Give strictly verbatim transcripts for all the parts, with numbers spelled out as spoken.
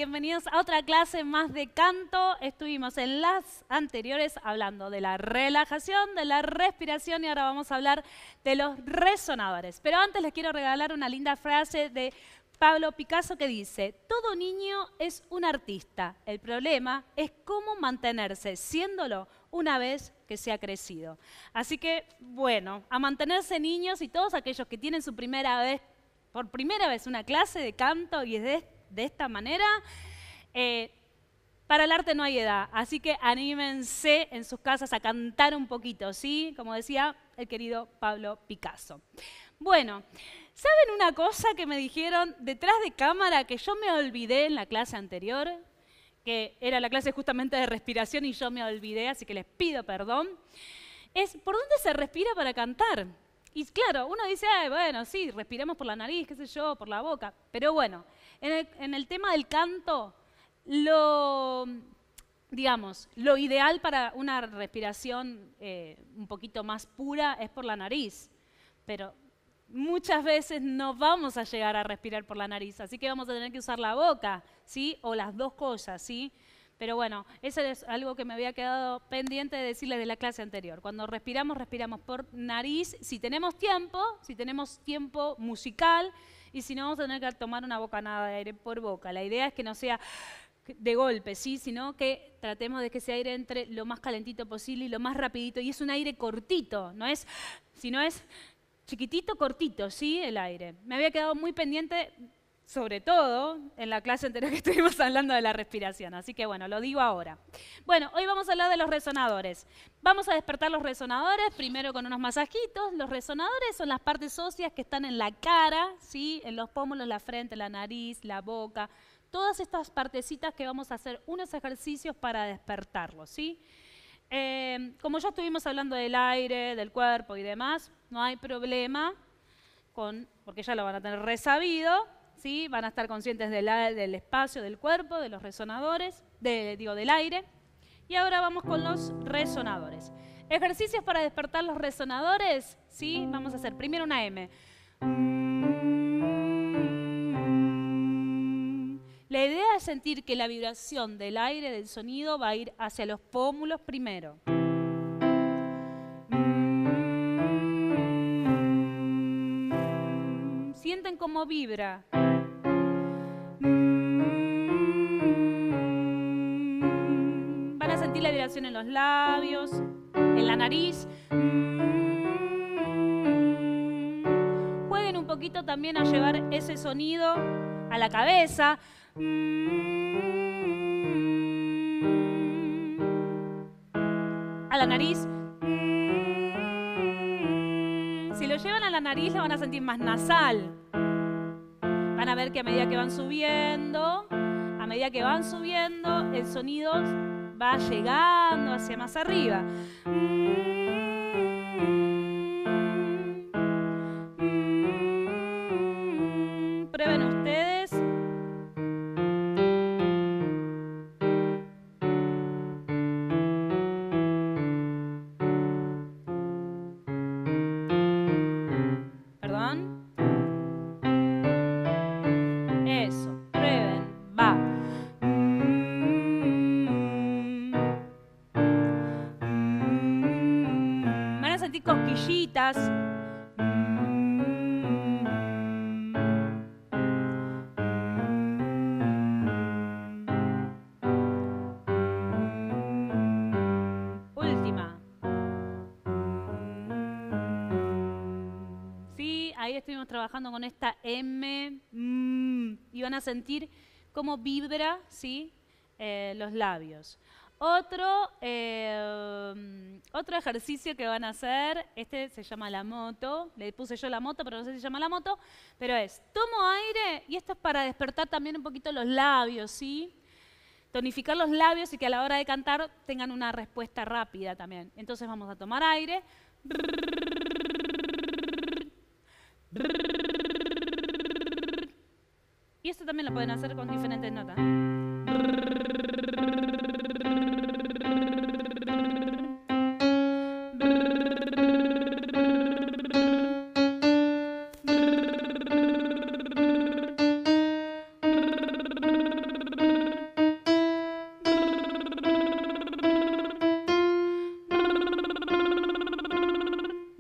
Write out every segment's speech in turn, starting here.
bienvenidos a otra clase más de canto. Estuvimos en las anteriores hablando de la relajación, de la respiración y ahora vamos a hablar de los resonadores. Pero antes les quiero regalar una linda frase de Pablo Picasso que dice: todo niño es un artista, el problema es cómo mantenerse siéndolo una vez que se ha crecido. Así que, bueno, a mantenerse niños y todos aquellos que tienen su primera vez, por primera vez una clase de canto y es de, de esta manera, eh, para el arte no hay edad, así que anímense en sus casas a cantar un poquito, ¿sí? Como decía el querido Pablo Picasso. Bueno, ¿saben una cosa que me dijeron detrás de cámara que yo me olvidé en la clase anterior? Que era la clase justamente de respiración y yo me olvidé, así que les pido perdón. Es, ¿por dónde se respira para cantar? Y claro, uno dice, ah, bueno, sí, respiramos por la nariz, qué sé yo, por la boca. Pero bueno, en el, en el tema del canto, lo, digamos, lo ideal para una respiración eh, un poquito más pura es por la nariz. Pero muchas veces no vamos a llegar a respirar por la nariz, así que vamos a tener que usar la boca, ¿sí? O las dos cosas, ¿sí? Pero bueno, eso es algo que me había quedado pendiente de decirles de la clase anterior. Cuando respiramos, respiramos por nariz, si tenemos tiempo, si tenemos tiempo musical, y si no, vamos a tener que tomar una bocanada de aire por boca. La idea es que no sea de golpe, ¿sí? Sino que tratemos de que ese aire entre lo más calentito posible y lo más rapidito, y es un aire cortito, no es, sino es chiquitito, cortito, ¿sí? El aire. Me había quedado muy pendiente, sobre todo en la clase anterior que estuvimos hablando de la respiración. Así que bueno, lo digo ahora. Bueno, hoy vamos a hablar de los resonadores. Vamos a despertar los resonadores, primero con unos masajitos. Los resonadores son las partes óseas que están en la cara, ¿sí? En los pómulos, la frente, la nariz, la boca. Todas estas partecitas que vamos a hacer unos ejercicios para despertarlos, ¿sí? Eh, como ya estuvimos hablando del aire, del cuerpo y demás, no hay problema, con, porque ya lo van a tener resabido, ¿sí? Van a estar conscientes del, del espacio del cuerpo, de los resonadores, de, digo, del aire. Y ahora vamos con los resonadores. Ejercicios para despertar los resonadores, ¿sí? Vamos a hacer primero una M. La idea es sentir que la vibración del aire, del sonido, va a ir hacia los pómulos primero. Sienten cómo vibra. Van a sentir la vibración en los labios, en la nariz. Jueguen un poquito también a llevar ese sonido a la cabeza. A la nariz. Si lo llevan a la nariz lo van a sentir más nasal. Van a ver que a medida que van subiendo, a medida que van subiendo, el sonido va llegando hacia más arriba. Prueben ustedes. Perdón. Eso, prueben, va. Van a sentir cosquillitas. Última. Sí, ahí estuvimos trabajando con esta M. Mm, y van a sentir cómo vibra, ¿sí? eh, los labios. Otro, eh, otro ejercicio que van a hacer, este se llama la moto, le puse yo la moto, pero no sé si se llama la moto, pero es, tomo aire, y esto es para despertar también un poquito los labios, ¿sí? Tonificar los labios y que a la hora de cantar tengan una respuesta rápida también. Entonces vamos a tomar aire. Y esto también lo pueden hacer con diferentes notas.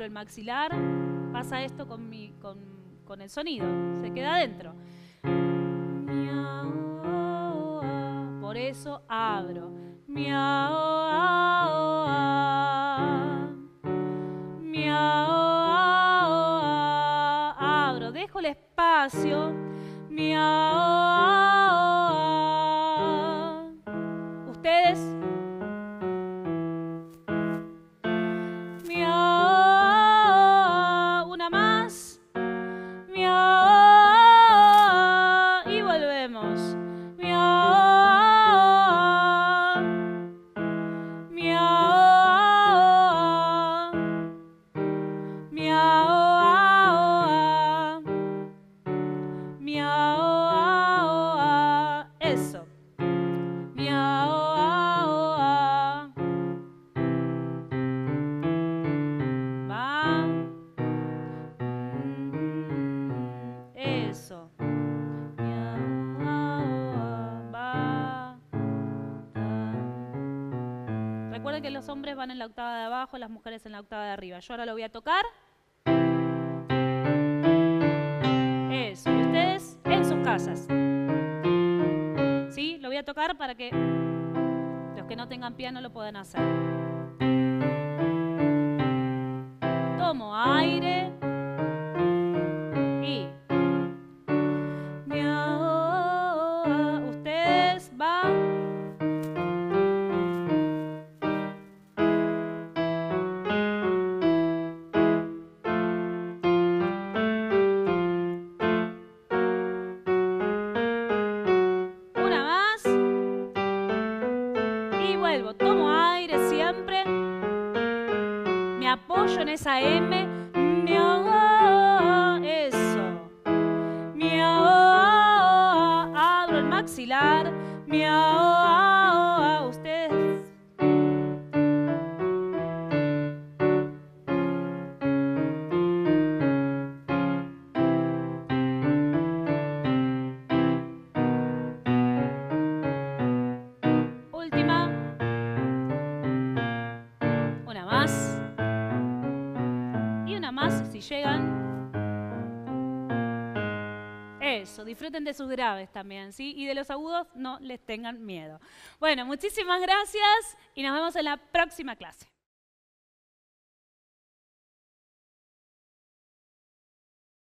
abro el maxilar, pasa esto con, mi, con, con el sonido, se queda adentro. Por eso abro. Abro, dejo el espacio. Ustedes. Una más. Y volvemos. Eso. Va. Eso. Va. Recuerden que los hombres van en la octava de abajo, las mujeres en la octava de arriba. Yo ahora lo voy a tocar. Eso. Y ustedes en sus casas. ¿Sí? Lo voy a tocar para que los que no tengan piano lo puedan hacer. Tomo aire. Y ustedes van. Una más. Y vuelvo. Tomo aire siempre. Me apoyo en esa M. Eso. Abro el maxilar. Ustedes. Última. Una más. Y una más si llegan. Eso, disfruten de sus graves también, ¿sí? Y de los agudos no les tengan miedo. Bueno, muchísimas gracias y nos vemos en la próxima clase.